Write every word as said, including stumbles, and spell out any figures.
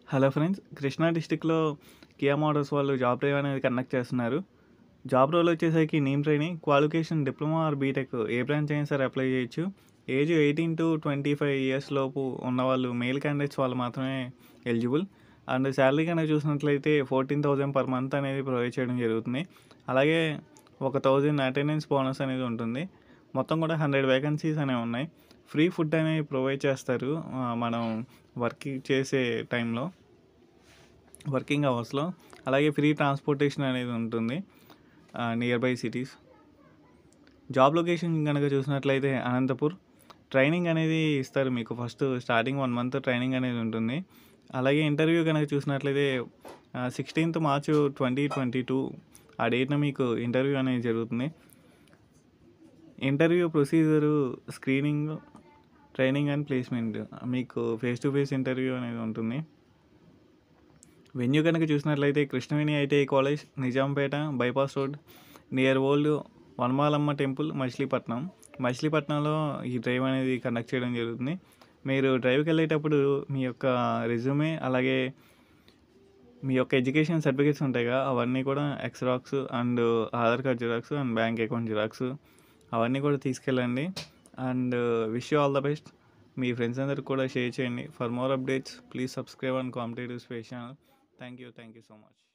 Hello friends, Krishna డిస్టిక్లో Kia Motors వాళ్ళు job drive అనేది కండక్ట్ చేస్తున్నారు. జాబ్ రోల్ వచ్చేసరికి name training, qualification diploma or BTech ఏ బ్రాంచ్ అయినా సరే అప్లై చేయొచ్చు. Age eighteen to twenty five years లోపు ఉన్నవాళ్ళు మేల్ క్యాండిడేట్స్ వాళ్ళు మాత్రమే ఎలిజిబుల్. అండ్ శాలరీ కనుక చూసినట్లయితే ఫోర్టీన్ థౌజండ్ పర్ మంత్ అనేది ప్రొవైడ్ చేయడం జరుగుతుంది. అలాగే ఒక థౌజండ్ అటెండెన్స్ బోనస్ అనేది ఉంటుంది. మొత్తం కూడా హండ్రెడ్ వేకెన్సీస్ అనేవి ఉన్నాయి. ఫ్రీ ఫుడ్ అనేది ప్రొవైడ్ చేస్తారు ఆ, మనం వర్కింగ్ చేసే టైంలో, వర్కింగ్ అవర్స్లో. అలాగే ఫ్రీ ట్రాన్స్పోర్టేషన్ అనేది ఉంటుంది nearby cities. Job location కనుక చూసినట్లయితే అనంతపూర్. ట్రైనింగ్ అనేది ఇస్తారు మీకు. First starting one month training అనేది ఉంటుంది. అలాగే ఇంటర్వ్యూ కనుక చూసినట్లయితే sixteenth March twenty twenty two ఆ డేట్న మీకు ఇంటర్వ్యూ అనేది జరుగుతుంది. Interview procedure screening, training and placement. మీకు ఫేస్ టు ఫేస్ ఇంటర్వ్యూ అనేది ఉంటుంది. వెన్యూ కనుక చూసినట్లయితే Krishnaveni ITI college, Nizampet bypass road, near old Vanamalamma temple, Machilipatnam. మచిలీపట్నంలో ఈ డ్రైవ్ అనేది కండక్ట్ చేయడం జరుగుతుంది. మీరు డ్రైవ్కి వెళ్ళేటప్పుడు మీ యొక్క రెజ్యూమే, అలాగే మీ యొక్క ఎడ్యుకేషన్ సర్టిఫికేట్స్ ఉంటాయి కదా, అవన్నీ కూడా xerox and Aadhaar card xerox and bank account xerox అవన్నీ కూడా తీసుకెళ్ళండి. And wish you all the best. మీ ఫ్రెండ్స్ అందరికి కూడా షేర్ చేయండి. For more updates please subscribe and competitive space channel. Thank you. Thank you so much.